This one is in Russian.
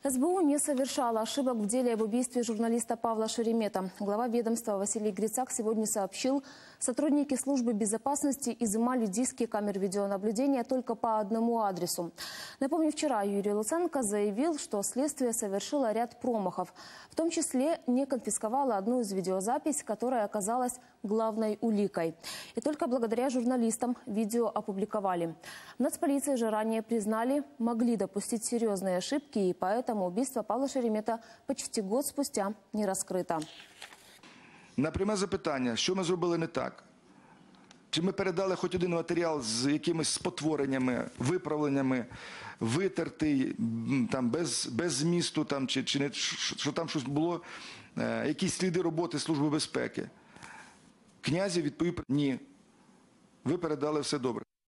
СБУ не совершала ошибок в деле об убийстве журналиста Павла Шеремета. Глава ведомства Василий Грицак сегодня сообщил, сотрудники службы безопасности изымали диски камер видеонаблюдения только по одному адресу. Напомню, вчера Юрий Луценко заявил, что следствие совершило ряд промахов. В том числе не конфисковало одну из видеозаписей, которая оказалась главной уликой. И только благодаря журналистам видео опубликовали. В нацполиции же ранее признали, могли допустить серьезные ошибки, и поэтому убийство Павла Шеремета почти год спустя не раскрито. На пряме запитання, що ми зробили не так? Чи ми передали хоч один матеріал з якимись спотвореннями, виправленнями, витертий, там, без змісту, там, чи не, що там щось було, якісь сліди роботи Служби безпеки? Князів відповів: ні, ви передали все добре.